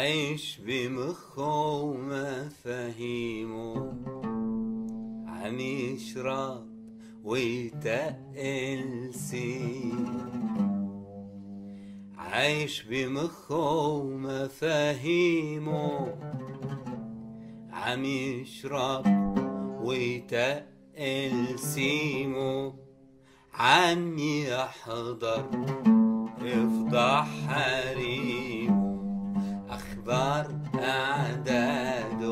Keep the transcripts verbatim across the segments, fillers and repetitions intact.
عايش بمخه ومفاهيمه، عم يشرب ويتقل سيمه. عايش بمخه ومفاهيمه، عم يشرب ويتقل سيمه. عم يحضر يفضح حريمه، أخبار أعداده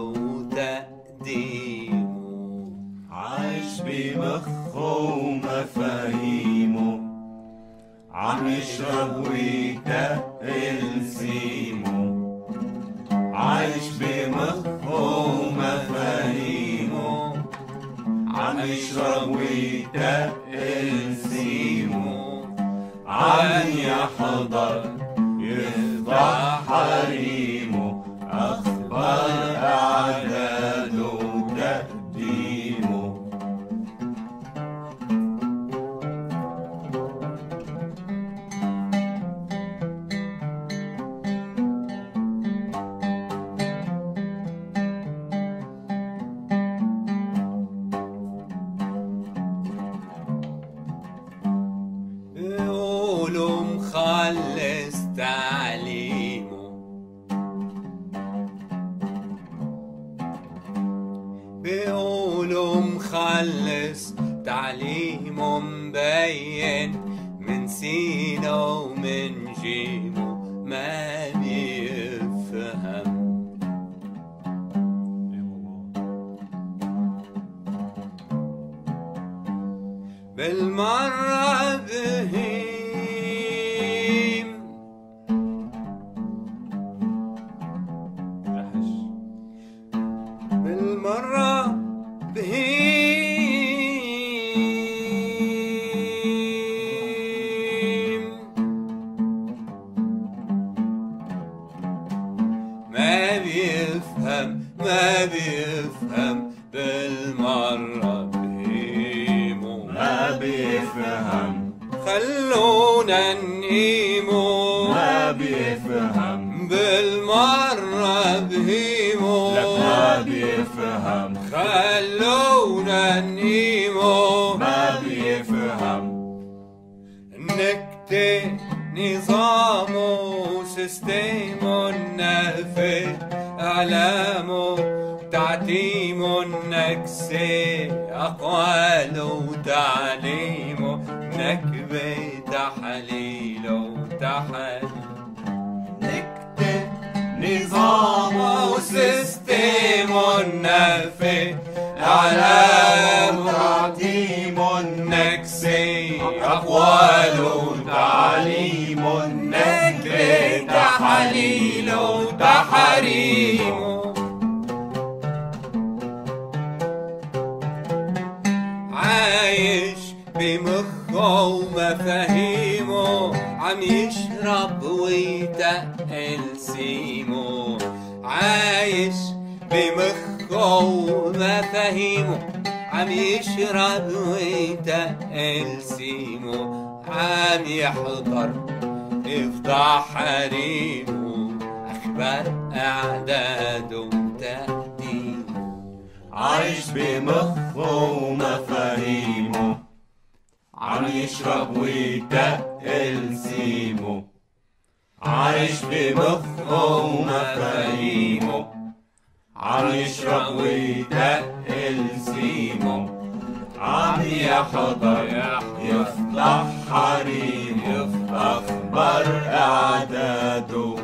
وتقديمه. عايش بمخه ومفاهيمه، عم يشرب ويتقل سيمه. عايش بمخه ومفاهيمه، عم يشرب ويتقل سيمه. عم يحضر يفضح حريمه، أخبار أعداده وتقديمه. بيقولوا مخلص تعليمه، بيقولوا مخلص تعليمه، مبين من سينه ومن جيمه. ما بيفهم بالمرة بهيم، بالمرة بهيم. ما بيفهم ما بيفهم بالمرة بهيمه. ما بيفهم خلونا نقيمه، ما بيفهم بالمرة بهيمه. لك ما بيفهم خلونا نقيمه، ما بيفهم. نكتة نظامه وسيستيمه، النافذ إعلامه تعتيمه، النكسة أقواله وتعليمه، نكبة تحليله وتحليله. نكتة نظامه وسيستيمه، النافذ إعلامه تعتيمه، النكسة أقواله وتعليمه، النكبة تحليله وتحريمه. عايش بمخه ومفاهيمه، عم يشرب ويتقل سيمه. عايش بمخه ومفاهيمه، عم يشرب ويتقل سيمه. عم يحضر يفضح حريمه، أخبار أعداده وتقديمه. عايش بمخه ومفاهيمه، عم يشرب ويتقل سيمه. عايش بمخه ومفاهيمه، عم يشرب ويتقل سيمه. عم يحضر يفضح حريمه، أخبار أعداده